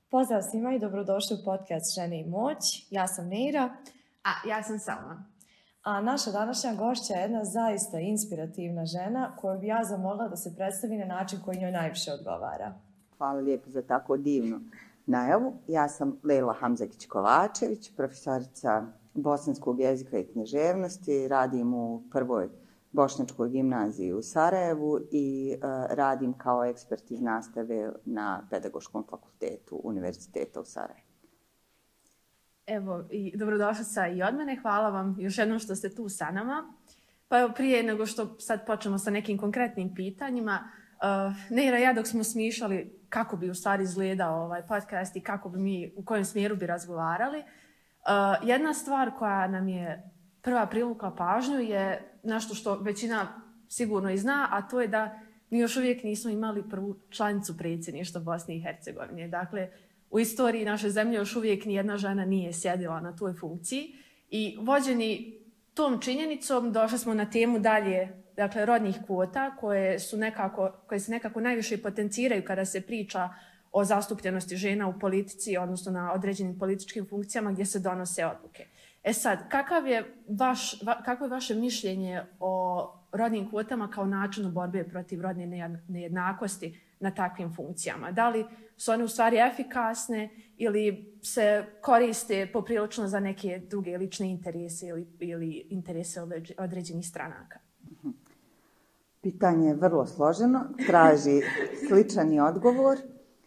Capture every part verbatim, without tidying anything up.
Pozdrav svima i dobrodošli u podcast Žene i moć. Ja sam Neira. A ja sam Salma. A naša današnja gošća je jedna zaista inspirativna žena koju bi ja zamolila da se predstavi na način koji njoj najviše odgovara. Hvala lijepo za tako divnu najavu. Ja sam Lejla Hamzakić-Kovačević, profesorica bosanskog jezika i književnosti. Radim u prvoj bošnjačkoj gimnaziji u Sarajevu i uh, radim kao ekspert iz nastave na Pedagoškom fakultetu Univerziteta u Sarajevu. Evo, i dobrodošlica i od mene. Hvala vam još jednom što ste tu sa nama. Pa evo, prije nego što sad počnemo sa nekim konkretnim pitanjima, uh, Neira i ja dok smo smišljali kako bi u stvari izgledao ovaj podcast i kako bi mi, u kojem smjeru bi razgovarali, uh, jedna stvar koja nam je prva privukla pažnju je nešto što većina sigurno i zna, a to je da mi još uvijek nismo imali prvu članicu predsjedništva Bosne i Hercegovine. Dakle, u istoriji naše zemlje još uvijek nijedna žena nije sjedila na toj funkciji i vođeni tom činjenicom došli smo na temu dalje, dakle, rodnih kvota koje, su nekako, koje se nekako najviše potenciraju kada se priča o zastupljenosti žena u politici, odnosno na određenim političkim funkcijama gdje se donose odluke. E sad, kakav je vaš, va, kako je vaše mišljenje o rodnim kvotama kao načinu borbe protiv rodne nejednakosti na takvim funkcijama? Da li su one u stvari efikasne ili se koriste poprilično za neke druge lične interese ili, ili interese određenih stranaka? Pitanje je vrlo složeno, traži sličan odgovor.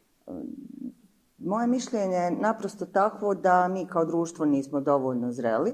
Moje mišljenje je naprosto takvo da mi kao društvo nismo dovoljno zreli,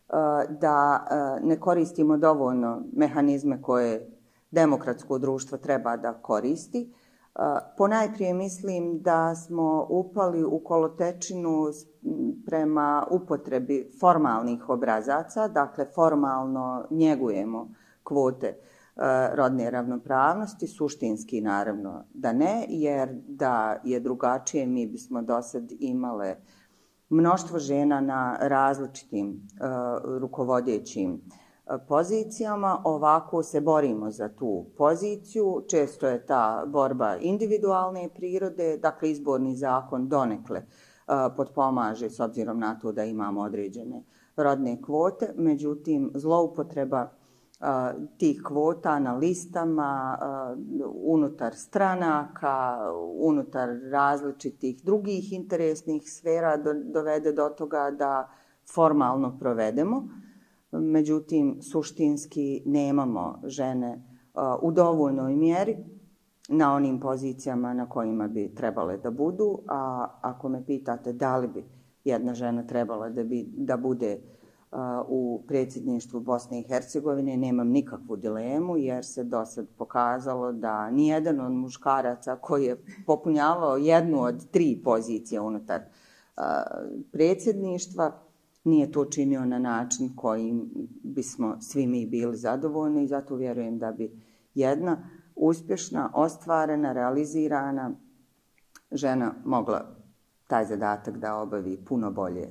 da ne koristimo dovoljno mehanizme koje demokratsko društvo treba da koristi. Ponajprije mislim da smo upali u kolotečinu prema upotrebi formalnih obrazaca, dakle formalno njegujemo kvote rodne ravnopravnosti, suštinski naravno da ne, jer da je drugačije mi bismo do sad imale mnoštvo žena na različitim uh, rukovodećim uh, pozicijama. Ovako se borimo za tu poziciju, često je ta borba individualne prirode, dakle izborni zakon donekle uh, potpomaže s obzirom na to da imamo određene rodne kvote, međutim zloupotreba Uh, tih kvota na listama, uh, unutar stranaka, unutar različitih drugih interesnih sfera do, dovede do toga da formalno provedemo. Međutim, suštinski nemamo žene uh, u dovoljnoj mjeri na onim pozicijama na kojima bi trebale da budu. A ako me pitate da li bi jedna žena trebala da, bi, da bude u predsjedništvu Bosne i Hercegovine, nemam nikakvu dilemu jer se do sad pokazalo da nijedan od muškaraca koji je popunjavao jednu od tri pozicije unutar uh, predsjedništva nije to činio na način kojim bismo svi mi bili zadovoljni i zato vjerujem da bi jedna uspješna, ostvarena, realizirana žena mogla taj zadatak da obavi puno bolje.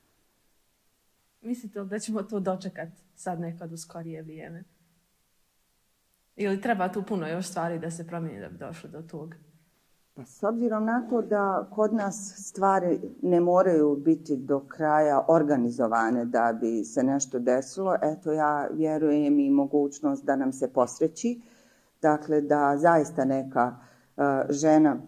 Mislite li da ćemo to dočekati sad nekad u skorije vrijeme? Ili treba tu puno još stvari da se promijeni da bi došlo do toga? Pa s obzirom na to da kod nas stvari ne moraju biti do kraja organizovane da bi se nešto desilo, eto ja vjerujem i mogućnost da nam se posreći. Dakle, da zaista neka uh, žena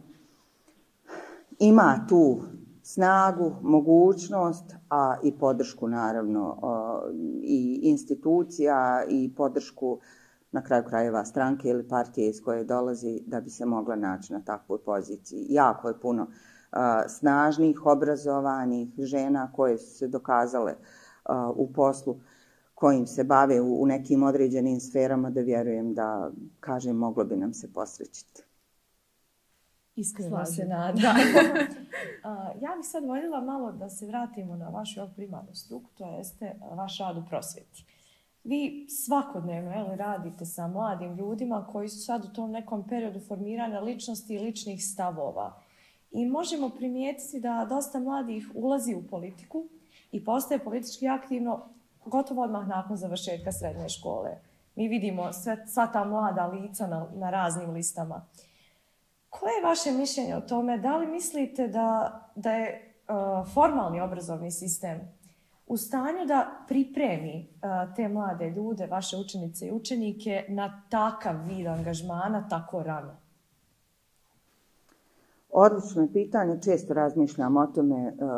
ima tu snagu, mogućnost, a i podršku naravno i institucija i podršku na kraju krajeva stranke ili partije iz koje dolazi da bi se mogla naći na takvoj poziciji. Jako je puno uh, snažnih, obrazovanih žena koje su se dokazale uh, u poslu kojim se bave u, u nekim određenim sferama da vjerujem da, kažem, moglo bi nam se posrećiti. Iskreno se nada. Ja bih sad voljela malo da se vratimo na vašu primarnu struku, to jeste vaš rad u prosvjeti. Vi svakodnevno jel, radite sa mladim ljudima koji su sad u tom nekom periodu formiranja ličnosti i ličnih stavova. I možemo primijetiti da dosta mladih ulazi u politiku i postaje politički aktivno gotovo odmah nakon završetka srednje škole. Mi vidimo sve, sva ta mlada lica na, na raznim listama. koje je vaše mišljenje o tome? Da li mislite da, da je uh, formalni obrazovni sistem u stanju da pripremi uh, te mlade ljude, vaše učenice i učenike, na takav vid angažmana tako rano? Odlično je pitanje, često razmišljam o tome uh,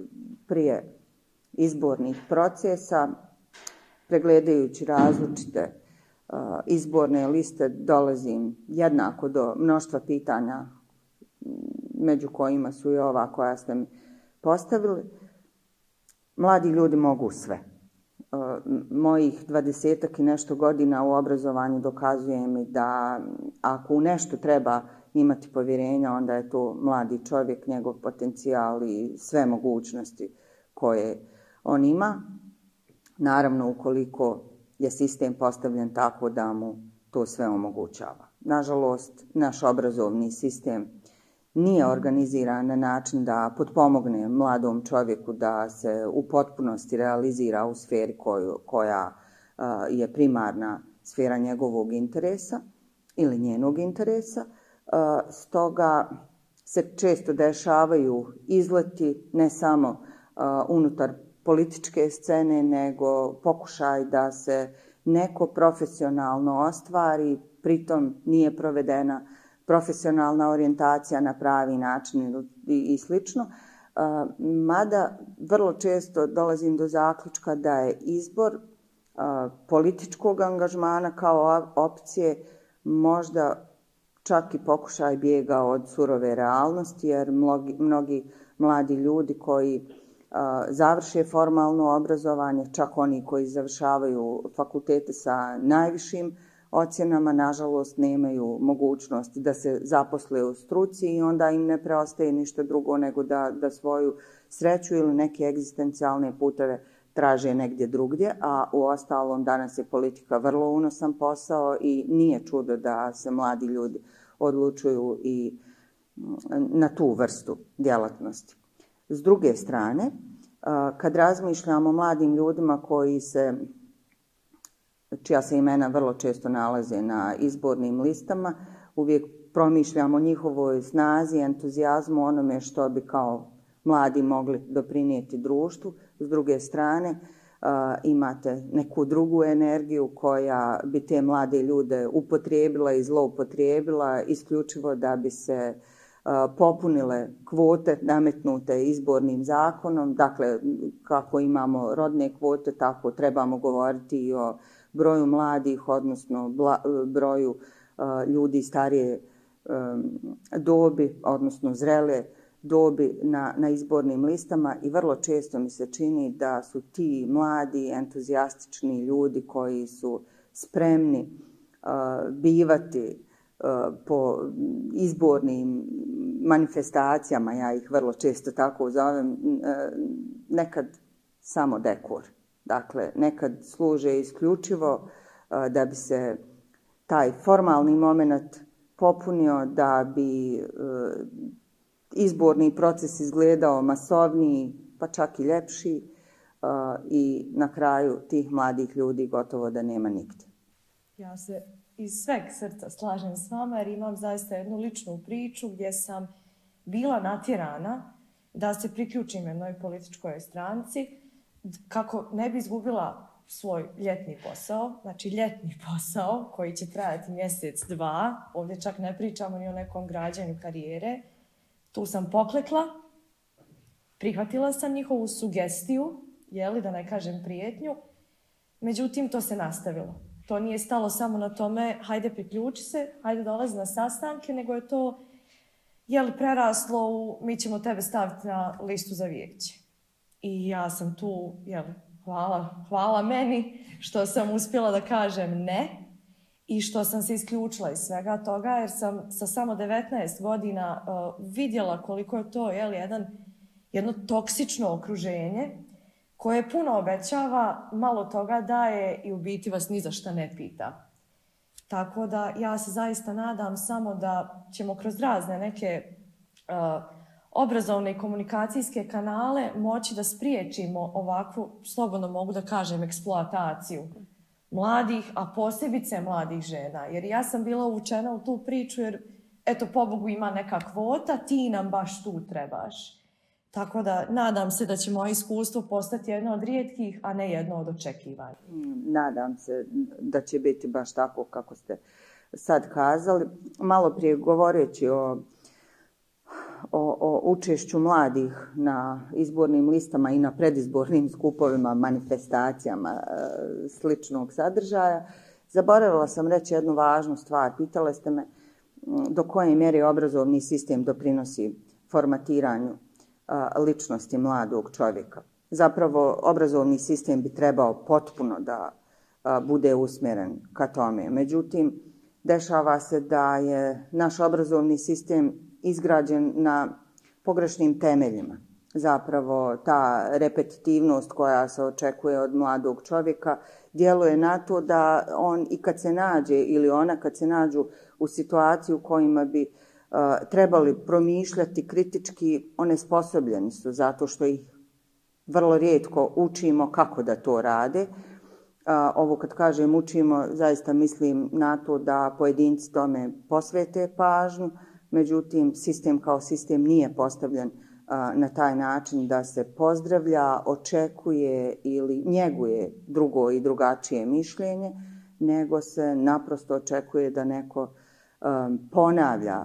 prije izbornih procesa, pregledajući različite uh, izborne liste, dolazim jednako do mnoštva pitanja, među kojima su i ova koja ste mi postavili. Mladi ljudi mogu sve. Uh, mojih dvadesetak i nešto godina u obrazovanju dokazuje mi da ako u nešto treba imati povjerenja, onda je to mladi čovjek, njegov potencijal i sve mogućnosti koje on ima. Naravno, ukoliko je sistem postavljen tako da mu to sve omogućava. Nažalost, naš obrazovni sistem nije organiziran na način da potpomogne mladom čovjeku da se u potpunosti realizira u sferi koju, koja uh, je primarna sfera njegovog interesa ili njenog interesa. Uh, stoga se često dešavaju izleti ne samo uh, unutar političke scene, nego pokušaj da se neko profesionalno ostvari, pritom nije provedena profesionalna orijentacija na pravi način i, i slično. Uh, mada vrlo često dolazim do zaključka da je izbor uh, političkog angažmana kao opcije možda čak i pokušaj bijega od surove realnosti, jer mnogi, mnogi mladi ljudi koji uh, završe formalno obrazovanje, čak oni koji završavaju fakultete sa najvišim ocjenama, nažalost nemaju mogućnost da se zaposle u struci i onda im ne preostaje ništa drugo nego da, da svoju sreću ili neke egzistencijalne puteve traže negdje drugdje, a u ostalom danas je politika vrlo unosan posao i nije čudo da se mladi ljudi odlučuju i na tu vrstu djelatnosti. S druge strane, kad razmišljamo o mladim ljudima koji se, čija se imena vrlo često nalaze na izbornim listama, uvijek promišljamo o njihovoj snazi, entuzijazmu, onome što bi kao mladi mogli doprinijeti društvu. S druge strane, uh, imate neku drugu energiju koja bi te mlade ljude upotrijebila i zloupotrijebila isključivo da bi se uh, popunile kvote nametnute izbornim zakonom. Dakle, kako imamo rodne kvote, tako trebamo govoriti i o broju mladih, odnosno bla, broju uh, ljudi starije um, dobi, odnosno zrele dobi na, na izbornim listama i vrlo često mi se čini da su ti mladi, entuzijastični ljudi koji su spremni uh, bivati uh, po izbornim manifestacijama, ja ih vrlo često tako zovem, uh, nekad samo dekor. Dakle, nekad služe isključivo uh, da bi se taj formalni moment popunio, da bi uh, izborni proces izgledao masovniji, pa čak i ljepši uh, i na kraju tih mladih ljudi gotovo da nema nigdje. Ja se iz sveg srca slažem s vama jer imam zaista jednu ličnu priču gdje sam bila natjerana da se priključim jednoj političkoj stranci kako ne bi izgubila svoj ljetni posao, znači ljetni posao koji će trajati mjesec, dva. Ovdje čak ne pričamo ni o nekom građenju karijere. Tu sam poklekla, prihvatila sam njihovu sugestiju, jeli, da ne kažem prijetnju, međutim to se nastavilo. To nije stalo samo na tome, hajde priključi se, hajde dolazi na sastanke, nego je to jeli, preraslo u mi ćemo tebe staviti na listu za vijeće. I ja sam tu, jeli, hvala, hvala meni što sam uspjela da kažem ne i što sam se isključila iz svega toga, jer sam sa samo devetnaest godina uh, vidjela koliko je to jeli, jedan, jedno toksično okruženje koje puno obećava, malo toga daje i u biti vas ni za šta ne pita. Tako da ja se zaista nadam samo da ćemo kroz razne neke uh, obrazovne i komunikacijske kanale moći da spriječimo ovakvu, slobodno mogu da kažem, eksploataciju mladih, a posebice mladih žena. Jer ja sam bila uvučena u tu priču jer eto, pobogu ima neka kvota, ti nam baš tu trebaš. Tako da nadam se da će moje iskustvo postati jedno od rijetkih, a ne jedno od očekivanja. Nadam se da će biti baš tako kako ste sad kazali. Malo prije govoreći o, o, o učešću mladih na izbornim listama i na predizbornim skupovima, manifestacijama e, sličnog sadržaja, zaboravila sam reći jednu važnu stvar. Pitale ste me do koje mjere obrazovni sistem doprinosi formatiranju ličnosti mladog čovjeka. Zapravo, obrazovni sistem bi trebao potpuno da bude usmjeren ka tome. Međutim, dešava se da je naš obrazovni sistem izgrađen na pogrešnim temeljima. Zapravo, ta repetitivnost koja se očekuje od mladog čovjeka djeluje na to da on i kad se nađe ili ona kad se nađu u situaciju u kojima bi uh, trebali promišljati kritički, onesposobljeni su zato što ih vrlo rijetko učimo kako da to rade. Uh, ovo kad kažem učimo, zaista mislim na to da pojedinci tome posvete pažnju, međutim sistem kao sistem nije postavljen uh, na taj način da se pozdravlja, očekuje ili njeguje drugo i drugačije mišljenje, nego se naprosto očekuje da neko um, ponavlja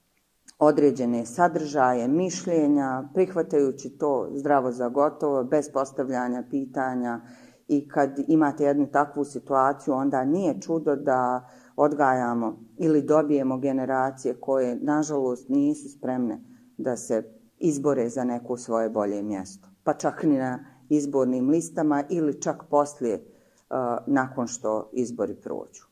određene sadržaje, mišljenja, prihvatajući to zdravo za gotovo, bez postavljanja pitanja. I kad imate jednu takvu situaciju, onda nije čudo da odgajamo ili dobijemo generacije koje, nažalost, nisu spremne da se izbore za neko svoje bolje mjesto. Pa čak ni na izbornim listama ili čak poslije, uh, nakon što izbori prođu.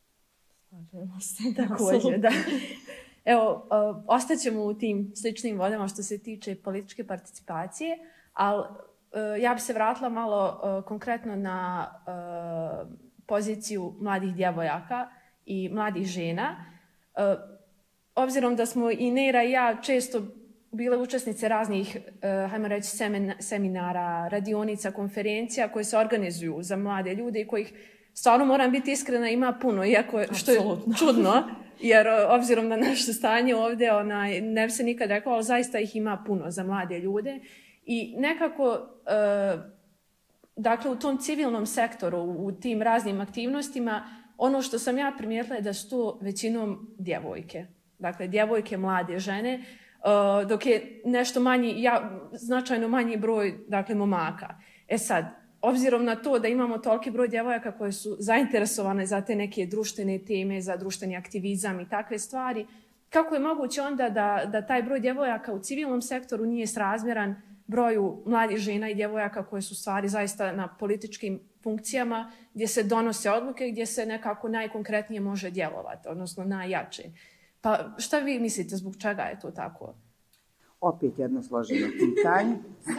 Slažemo se također, da. Evo, uh, ostaćemo u tim sličnim vodama što se tiče političke participacije, ali uh, ja bi se vratila malo uh, konkretno na uh, poziciju mladih djevojaka i mladih žena. Uh, obzirom da smo i Neira i ja često bile učesnice raznih, uh, hajmo reći, seminara, radionica, konferencija koje se organizuju za mlade ljude i kojih, stvarno moram biti iskrena, ima puno, iako je, što je čudno, jer obzirom na naše stanje ovdje, onaj, ne bi se nikad rekao, ali zaista ih ima puno za mlade ljude. I nekako, uh, dakle, u tom civilnom sektoru, u tim raznim aktivnostima, ono što sam ja primijetila je da su to većinom djevojke. Dakle, djevojke, mlade žene, Uh, dok je nešto manji, ja, značajno manji broj, dakle, momaka. E sad, obzirom na to da imamo toliki broj djevojaka koje su zainteresovane za te neke društvene teme, za društveni aktivizam i takve stvari, kako je moguće onda da, da taj broj djevojaka u civilnom sektoru nije srazmjeran broju mladih žena i djevojaka koje su stvari zaista na političkim funkcijama gdje se donose odluke, gdje se nekako najkonkretnije može djelovati, odnosno najjače. Pa šta vi mislite, zbog čega je to tako? Opet jedno složeno pitanje.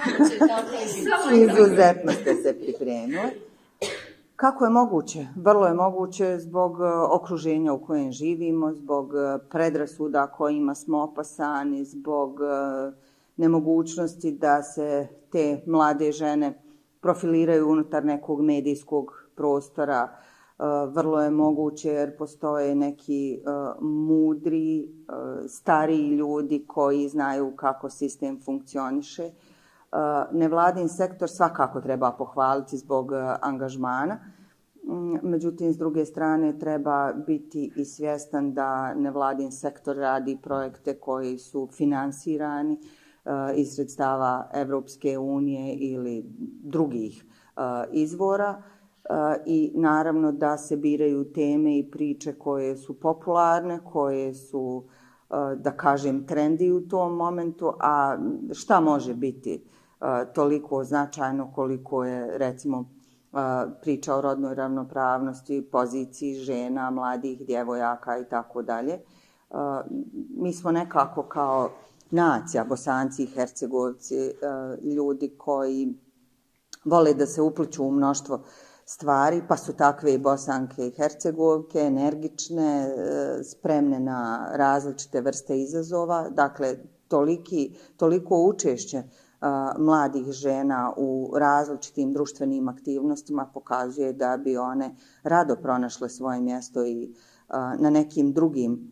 Izuzetno ste se pripremili. Kako je moguće? Vrlo je moguće zbog okruženja u kojem živimo, zbog predrasuda kojima smo opasani, zbog nemogućnosti da se te mlade žene profiliraju unutar nekog medijskog prostora. Vrlo je moguće jer postoje neki uh, mudri, uh, stariji ljudi koji znaju kako sistem funkcioniše. Uh, nevladin sektor svakako treba pohvaliti zbog uh, angažmana. Um, međutim, s druge strane treba biti i svjestan da nevladin sektor radi projekte koji su finansirani uh, iz sredstava Evropske unije ili drugih uh, izvora. I naravno da se biraju teme i priče koje su popularne, koje su, da kažem, trendi u tom momentu, a šta može biti toliko značajno koliko je, recimo, priča o rodnoj ravnopravnosti, poziciji žena, mladih djevojaka i tako dalje. Mi smo nekako kao nacija, Bosanci i Hercegovci, ljudi koji vole da se upliču u mnoštvo stvari, pa su takve i Bosanke i Hercegovke, energične, spremne na različite vrste izazova. Dakle, toliki, toliko učešće a, mladih žena u različitim društvenim aktivnostima pokazuje da bi one rado pronašle svoje mjesto i a, na nekim drugim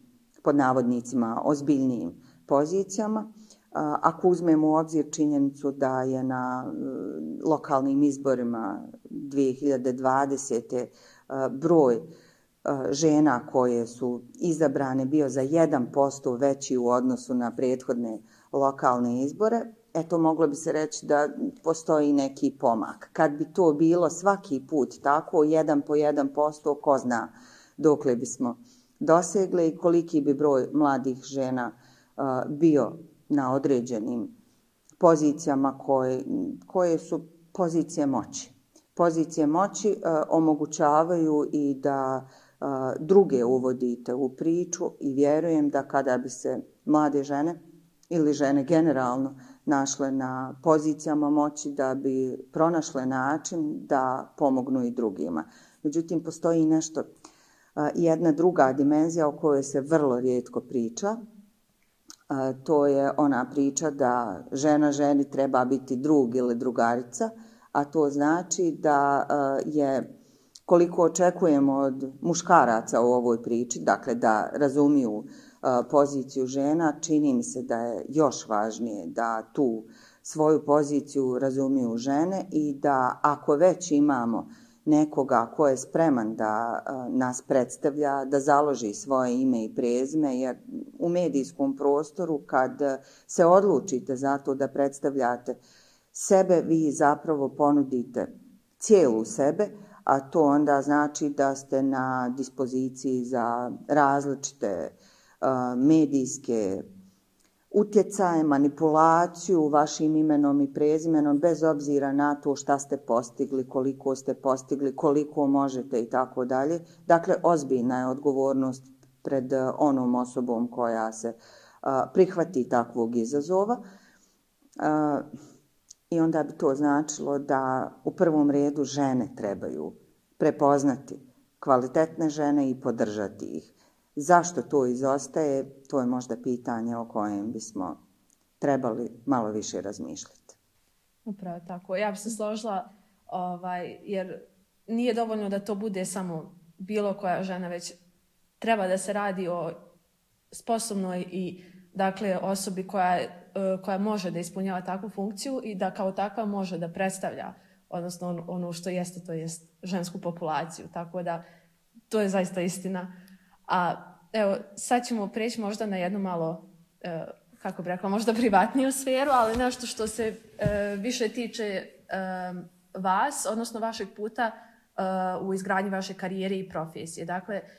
pod navodnicima ozbiljnijim pozicijama. Ako uzmemo u obzir činjenicu da je na lokalnim izborima dvije hiljade dvadesete. broj žena koje su izabrane bio za jedan posto veći u odnosu na prethodne lokalne izbore, eto moglo bi se reći da postoji neki pomak. Kad bi to bilo svaki put tako, jedan po jedan posto, ko zna dokle bismo dosegli i koliki bi broj mladih žena uh, bio na određenim pozicijama koje, koje su pozicije moći. Pozicije moći uh, omogućavaju i da uh, druge uvodite u priču i vjerujem da kada bi se mlade žene ili žene generalno našle na pozicijama moći da bi pronašle način da pomognu i drugima. Međutim, postoji nešto, jedna druga dimenzija o kojoj se vrlo rijetko priča. To je ona priča da žena ženi treba biti drug ili drugarica, a to znači da je koliko očekujemo od muškaraca u ovoj priči, dakle da razumiju poziciju žena, čini mi se da je još važnije da tu svoju poziciju razumiju žene i da ako već imamo nekoga ko je spreman da nas predstavlja, da založi svoje ime i prezime, jer u medijskom prostoru kad se odlučite za to da predstavljate sebe, vi zapravo ponudite cijelu sebe, a to onda znači da ste na dispoziciji za različite medijske utjecaje, manipulaciju vašim imenom i prezimenom, bez obzira na to šta ste postigli, koliko ste postigli, koliko možete i tako dalje. Dakle, ozbiljna je odgovornost pred onom osobom koja se a, prihvati takvog izazova. A, I onda bi to značilo da u prvom redu žene trebaju prepoznati kvalitetne žene i podržati ih. Zašto to izostaje, to je možda pitanje o kojem bismo trebali malo više razmišljati. Upravo tako. Ja bih se složila, ovaj, jer nije dovoljno da to bude samo bilo koja žena, već treba da se radi o sposobnoj i dakle osobi koja, koja može da ispunjava takvu funkciju i da kao takva može da predstavlja, odnosno ono što jeste, to jest žensku populaciju. Tako da to je zaista istina. A evo, sad ćemo preći možda na jednu malo, e, kako bih rekla, možda privatniju sferu, ali nešto što se e, više tiče e, vas, odnosno vašeg puta e, u izgradnji vaše karijere i profesije. Dakle, e,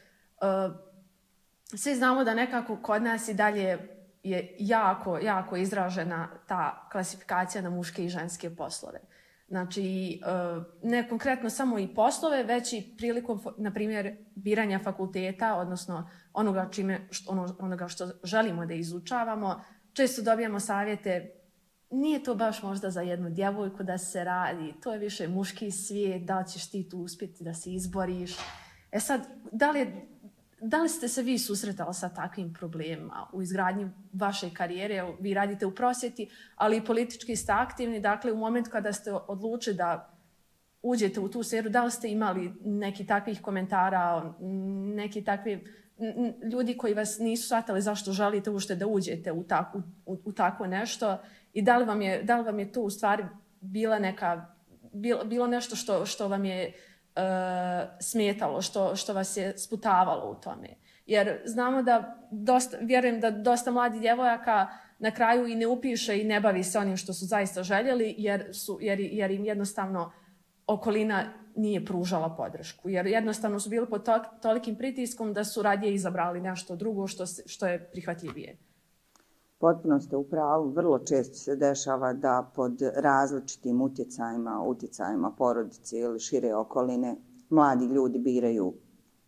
svi znamo da nekako kod nas i dalje je jako, jako izražena ta klasifikacija na muške i ženske poslove. Znači, ne konkretno samo i poslove, već i prilikom, na primjer, biranja fakulteta, odnosno onoga, čime, ono, onoga što želimo da izučavamo. Često dobijamo savjete, nije to baš možda za jednu djevojku da se radi, to je više muški svijet, da li ćeš ti tu uspjeti da se izboriš. E sad, da li, je, da li ste se vi susretali sa takvim problemima u izgradnji vaše karijere? Vi radite u prosvjeti, ali i politički ste aktivni. Dakle, u momentu kada ste odlučili da uđete u tu sferu, da li ste imali neki takvih komentara, neki takvi ljudi koji vas nisu shvatili zašto želite uopšte da uđete u, tak, u, u tako nešto i da li vam je, da li vam je to u stvari bila neka, bilo, bilo nešto što, što vam je Uh, smetalo, što, što vas je sputavalo u tome. Jer znamo da, dosta, vjerujem da dosta mladih djevojaka na kraju i ne upiše i ne bavi se onim što su zaista željeli, jer, su, jer, jer im jednostavno okolina nije pružala podršku. Jer jednostavno su bili pod to, tolikim pritiskom da su radije izabrali nešto drugo što, se, što je prihvatljivije. Potpuno ste u pravu. Vrlo često se dešava da pod različitim utjecajima, utjecajima porodice ili šire okoline, mladi ljudi biraju uh,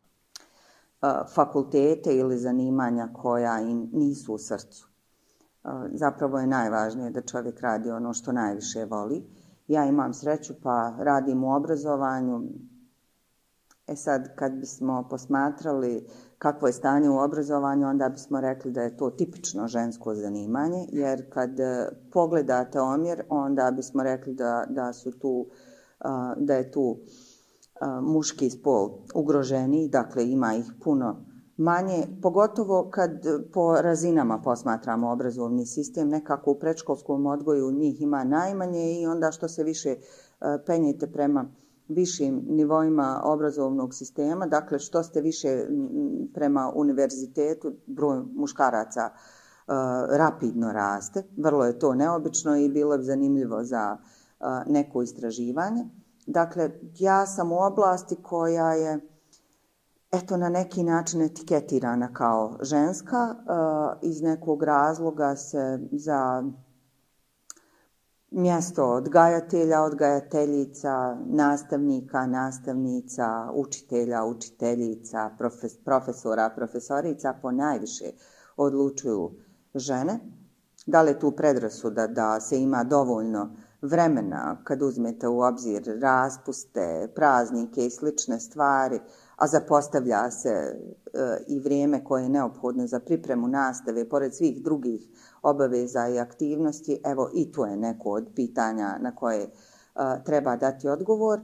fakultete ili zanimanja koja im nisu u srcu. Uh, zapravo je najvažnije da čovjek radi ono što najviše voli. Ja imam sreću pa radim u obrazovanju. E sad, kad bismo posmatrali kakvo je stanje u obrazovanju, onda bismo rekli da je to tipično žensko zanimanje, jer kad pogledate omjer, onda bismo rekli da, da, su tu, da je tu muški spol ugroženiji, dakle ima ih puno manje, pogotovo kad po razinama posmatramo obrazovni sistem, nekako u predškolskom odgoju njih ima najmanje i onda što se više penjete prema višim nivoima obrazovnog sistema, dakle što ste više prema univerzitetu, broj muškaraca uh, rapidno raste. Vrlo je to neobično i bilo bi zanimljivo za uh, neko istraživanje. Dakle, ja sam u oblasti koja je eto na neki način etiketirana kao ženska. Uh, iz nekog razloga se za mjesto odgajatelja, odgajateljica, nastavnika, nastavnica, učitelja, učiteljica, profes, profesora, profesorica ponajviše odlučuju žene. Da li je tu predrasuda da se ima dovoljno vremena kad uzmete u obzir raspuste, praznike i slične stvari, a zapostavlja se e, i vrijeme koje je neophodno za pripremu nastave, pored svih drugih obaveza i aktivnosti, evo i to je neko od pitanja na koje e, treba dati odgovor. E,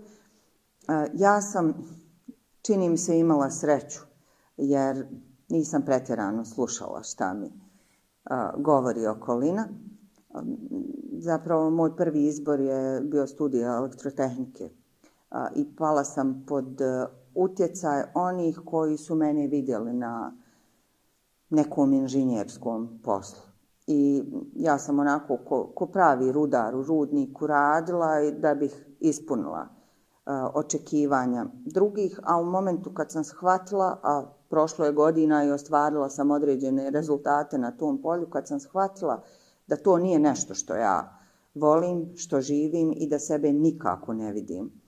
ja sam, čini mi se, imala sreću, jer nisam pretjerano slušala šta mi e, govori okolina. E, zapravo, moj prvi izbor je bio studij elektrotehnike e, i pala sam pod utjecaj onih koji su mene vidjeli na nekom inženjerskom poslu. I ja sam onako ko, ko pravi rudar u rudniku radila i da bih ispunila uh, očekivanja drugih, a u momentu kad sam shvatila, a prošlo je godina i ostvarila sam određene rezultate na tom polju, kad sam shvatila da to nije nešto što ja volim, što živim i da sebe nikako ne vidim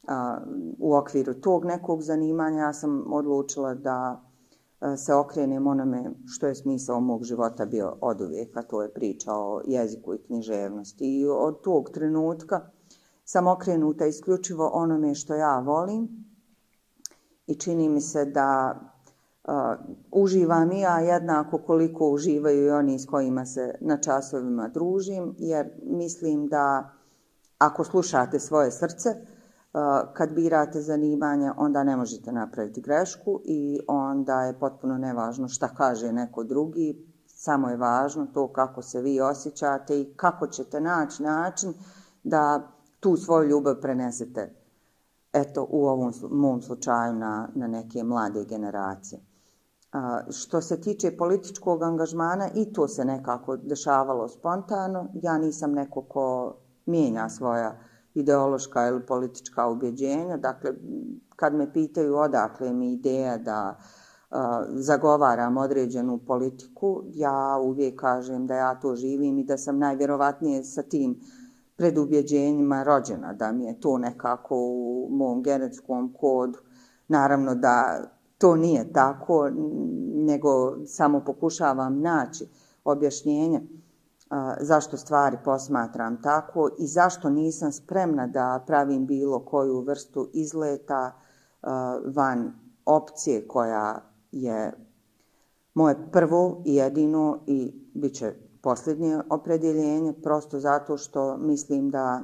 u okviru tog nekog zanimanja, ja sam odlučila da se okrenem onome što je smisao mog života bio oduvijek, a to je priča o jeziku i književnosti. I od tog trenutka sam okrenuta isključivo onome što ja volim i čini mi se da uh, uživam i ja jednako koliko uživaju i oni s kojima se na časovima družim, jer mislim da ako slušate svoje srce, kad birate zanimanja, onda ne možete napraviti grešku i onda je potpuno nevažno šta kaže neko drugi, samo je važno to kako se vi osjećate i kako ćete naći način da tu svoju ljubav prenesete, eto, u ovom mom slučaju na, na neke mlade generacije. A, što se tiče političkog angažmana, i to se nekako dešavalo spontano. Ja nisam neko ko mijenja svoja ideološka ili politička ubjeđenja. Dakle, kad me pitaju odakle mi ideja da uh, zagovaram određenu politiku, ja uvijek kažem da ja to živim i da sam najvjerovatnije sa tim predubjeđenjima rođena, da mi je to nekako u mom genetskom kodu. Naravno da to nije tako, nego samo pokušavam naći objašnjenje zašto stvari posmatram tako i zašto nisam spremna da pravim bilo koju vrstu izleta van opcije koja je moje prvo i jedino i bit će posljednje opredjeljenje, prosto zato što mislim da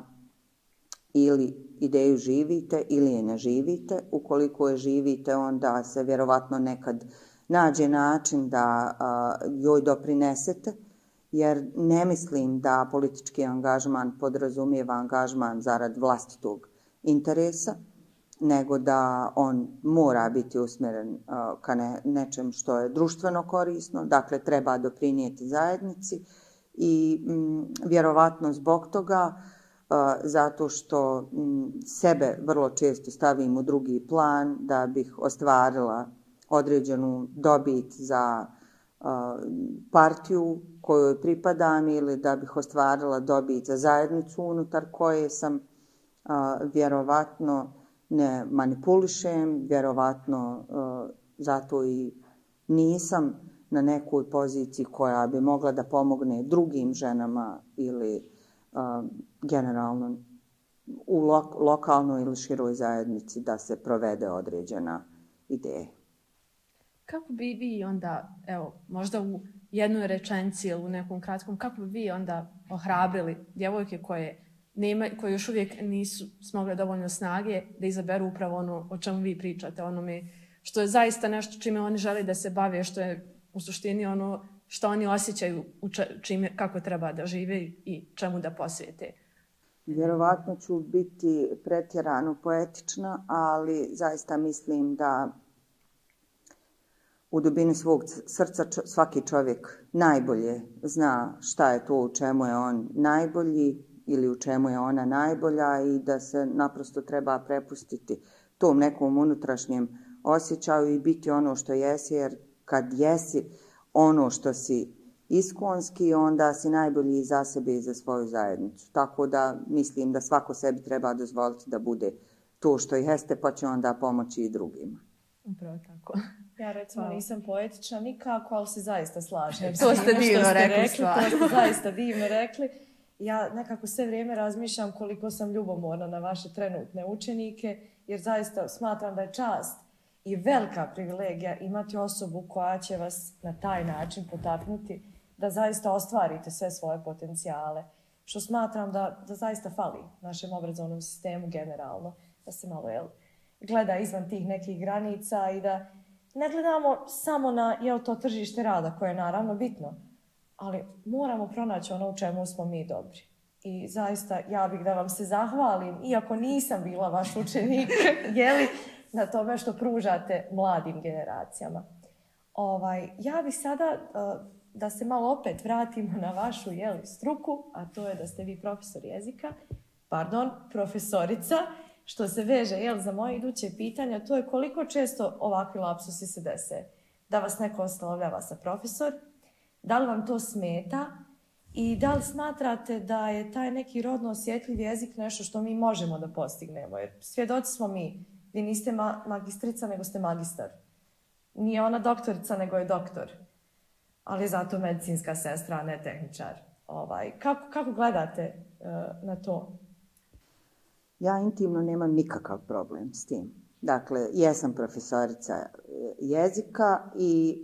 ili ideju živite ili je ne živite. Ukoliko je živite, onda se vjerovatno nekad nađe način da joj doprinesete, jer ne mislim da politički angažman podrazumijeva angažman zarad vlastitog interesa, nego da on mora biti usmjeren uh, ka ne, nečem što je društveno korisno, dakle treba doprinijeti zajednici i m, vjerovatno zbog toga, uh, zato što m, sebe vrlo često stavim u drugi plan da bih ostvarila određenu dobit za uh, partiju kojoj pripadam ili da bih ostvarila dobit za zajednicu unutar koje sam, uh, vjerovatno ne manipulišem, vjerovatno uh, zato i nisam na nekoj poziciji koja bi mogla da pomogne drugim ženama ili uh, generalno u lo- lokalnoj ili široj zajednici da se provede određena ideja. Kako bi vi onda, evo, možda u jednoj rečenici ili u nekom kratkom, kako bi vi onda ohrabrili djevojke koje nema, koji još uvijek nisu smogle dovoljno snage da izaberu upravo ono o čemu vi pričate, onome što je zaista nešto čime oni žele da se bave, što je u suštini ono što oni osjećaju u čime, kako treba da žive i čemu da posvijete. Vjerovatno ću biti pretjerano poetična, ali zaista mislim da u dubini svog srca svaki čovjek najbolje zna šta je to u čemu je on najbolji ili u čemu je ona najbolja i da se naprosto treba prepustiti tom nekom unutrašnjem osjećaju i biti ono što jesi, jer kad jesi ono što si iskonski, onda si najbolji i za sebe i za svoju zajednicu. Tako da mislim da svako sebi treba dozvoliti da bude to što jeste, pa će onda pomoći i drugima. Upravo tako. Ja recimo nisam poetična nikako, ali se zaista slažem. To ste divno rekli. To ste zaista divno rekli. Ja nekako sve vrijeme razmišljam koliko sam ljubomorna na vaše trenutne učenike, jer zaista smatram da je čast i velika privilegija imati osobu koja će vas na taj način potaknuti da zaista ostvarite sve svoje potencijale. Što smatram da, da zaista fali našem obrazovnom sistemu generalno, da se malo jel, gleda izvan tih nekih granica i da ne gledamo samo na jel to tržište rada, koje je naravno bitno, ali moramo pronaći ono u čemu smo mi dobri. I zaista ja bih da vam se zahvalim, iako nisam bila vaš učenik, jeli, na tome što pružate mladim generacijama. Ovaj, ja bih sada, uh, da se malo opet vratimo na vašu jeli, struku, a to je da ste vi profesor jezika, pardon, profesorica, što se veže jel, za moje iduće pitanja, to je koliko često ovakvi lapsusi se dese. Da vas neko oslovljava sa profesor, da li vam to smeta i da li smatrate da je taj neki rodno osjetljiv jezik nešto što mi možemo da postignemo? Jer svjedoci smo mi, vi niste ma- magistrica nego ste magistar. Nije ona doktorica nego je doktor, ali je zato medicinska sestra, a ne tehničar. Ovaj, kako, kako gledate uh, na to? Ja intimno nemam nikakav problem s tim. Dakle, jesam profesorica jezika i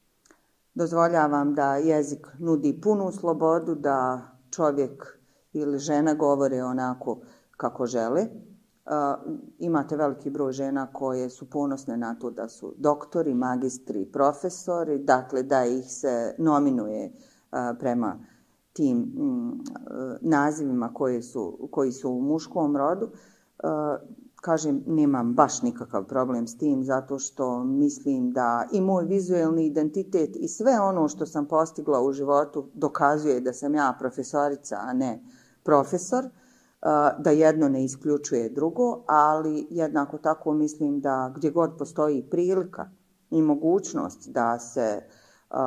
dozvoljavam da jezik nudi punu slobodu, da čovjek ili žena govore onako kako žele. Uh, imate veliki broj žena koje su ponosne na to da su doktori, magistri, profesori, dakle da ih se nominuje uh, prema tim mm, nazivima koji su, koji su u muškom rodu. Uh, kažem, nemam baš nikakav problem s tim, zato što mislim da i moj vizuelni identitet i sve ono što sam postigla u životu dokazuje da sam ja profesorica, a ne profesor, uh, da jedno ne isključuje drugo, ali jednako tako mislim da gdje god postoji prilika i mogućnost da se uh,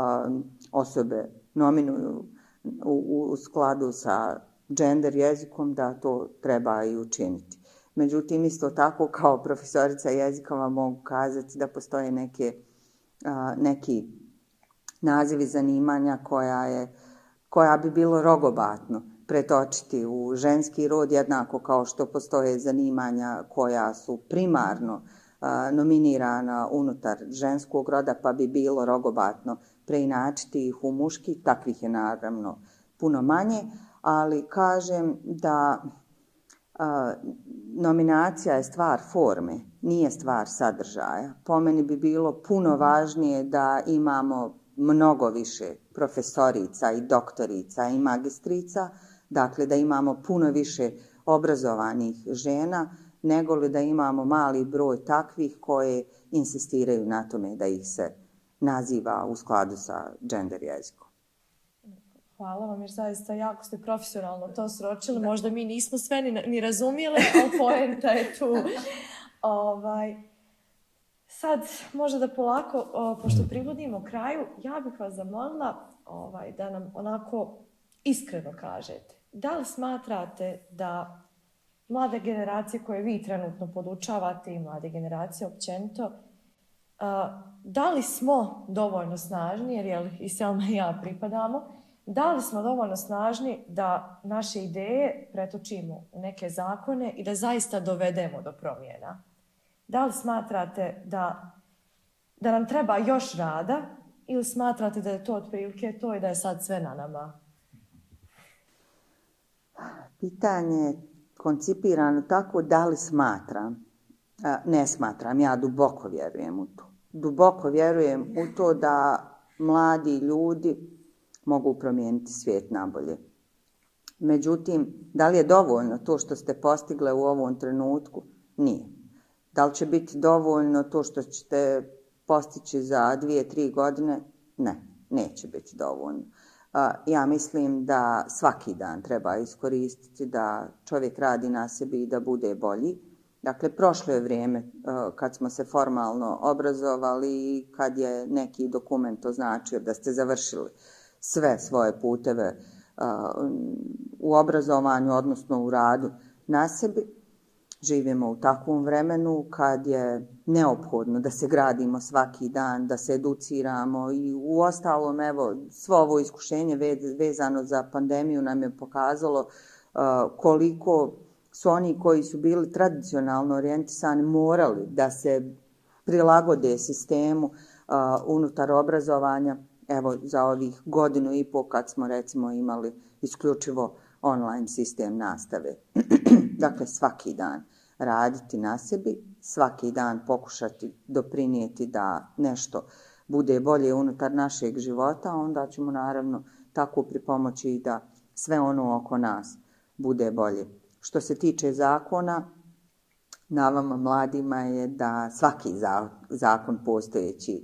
osobe nominuju U, u skladu sa gender jezikom, da to treba i učiniti. Međutim, isto tako kao profesorica jezika vam mogu kazati da postoje neke, a, neki nazivi zanimanja koja, je, koja bi bilo rogobatno pretočiti u ženski rod, jednako kao što postoje zanimanja koja su primarno a, nominirana unutar ženskog roda, pa bi bilo rogobatno preinačiti ih u muški. Takvih je naravno puno manje, ali kažem da a, nominacija je stvar forme, nije stvar sadržaja. Po meni bi bilo puno važnije da imamo mnogo više profesorica i doktorica i magistrica, dakle da imamo puno više obrazovanih žena, nego li da imamo mali broj takvih koje insistiraju na tome da ih se naziva u skladu sa gender jezikom. Hvala vam, jer zaista jako ste profesionalno to sročili. Možda mi nismo sve ni, ni razumjeli, ali poenta je tu. Ovaj, sad, možda da polako, o, pošto privodimo kraju, ja bih vas zamolila ovaj, da nam onako iskreno kažete. Da li smatrate da mlade generacije koje vi trenutno podučavate i mlade generacije općenito, a, da li smo dovoljno snažni, jer jel, i Selma i ja pripadamo, da li smo dovoljno snažni da naše ideje pretočimo u neke zakone i da zaista dovedemo do promjena? Da li smatrate da, da nam treba još rada ili smatrate da je to otprilike to i da je sad sve na nama? Pitanje je koncipirano tako da li smatram. Ne smatram, ja duboko vjerujem u to. duboko vjerujem u to da mladi ljudi mogu promijeniti svijet nabolje. Međutim, da li je dovoljno to što ste postigle u ovom trenutku? Nije. Da li će biti dovoljno to što ćete postići za dvije, tri godine? Ne, neće biti dovoljno. Ja mislim da svaki dan treba iskoristiti da čovjek radi na sebi i da bude bolji. Dakle, prošlo je vrijeme kad smo se formalno obrazovali i kad je neki dokument označio da ste završili sve svoje puteve u obrazovanju, odnosno u radu na sebi. Živimo u takvom vremenu kad je neophodno da se gradimo svaki dan, da se educiramo i u ostalom, evo, svo ovo iskušenje vezano za pandemiju nam je pokazalo koliko su oni koji su bili tradicionalno orijentisani morali da se prilagode sistemu unutar obrazovanja. Evo, za ovih godinu i pol kad smo recimo imali isključivo online sistem nastave. Dakle, svaki dan raditi na sebi, svaki dan pokušati doprinijeti da nešto bude bolje unutar našeg života, onda ćemo naravno tako pripomoći i da sve ono oko nas bude bolje. Što se tiče zakona, na vama mladima je da svaki zakon postojeći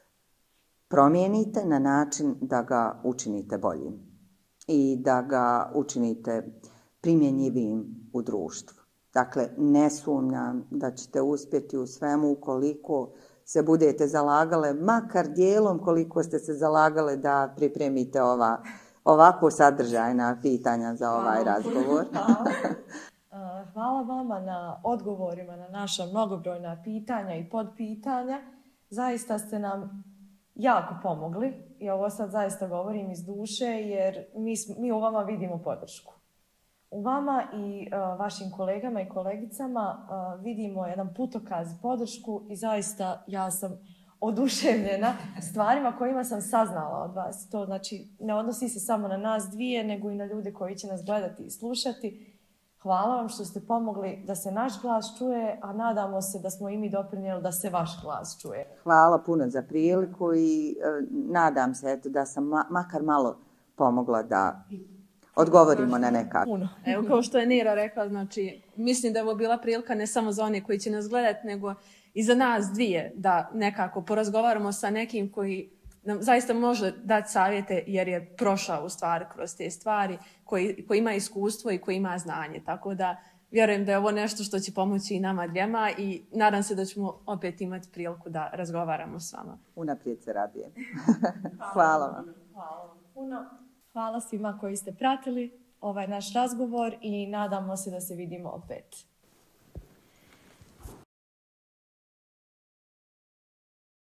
promijenite na način da ga učinite boljim i da ga učinite primjenjivijim u društvu. Dakle, ne sumnjam da ćete uspjeti u svemu ukoliko se budete zalagale, makar dijelom koliko ste se zalagale da pripremite ova, ovako sadržajna pitanja za ovaj Hvala. razgovor. Hvala. Hvala vama na odgovorima na naša mnogobrojna pitanja i podpitanja. Zaista ste nam jako pomogli i ovo sad zaista govorim iz duše jer mi, mi u vama vidimo podršku. U vama i uh, vašim kolegama i kolegicama uh, vidimo jedan putokaz, podršku i zaista ja sam oduševljena stvarima kojima sam saznala od vas. To znači ne odnosi se samo na nas dvije, nego i na ljude koji će nas gledati i slušati. Hvala vam što ste pomogli da se naš glas čuje, a nadamo se da smo i mi doprinijeli da se vaš glas čuje. Hvala puno za priliku i e, nadam se eto, da sam ma, makar malo pomogla da odgovorimo na neka. Evo, kao što je Nira rekla, znači, mislim da je ovo bila prilika ne samo za one koji će nas gledati, nego i za nas dvije, da nekako porazgovaramo sa nekim koji nam zaista može dati savjete jer je prošao u stvari kroz te stvari, koji, koji ima iskustvo i koji ima znanje. Tako da vjerujem da je ovo nešto što će pomoći i nama dvijema i nadam se da ćemo opet imati priliku da razgovaramo s vama. Unaprijed se radujem. Hvala vam. Hvala vam puno. Hvala svima koji ste pratili ovaj naš razgovor i nadamo se da se vidimo opet.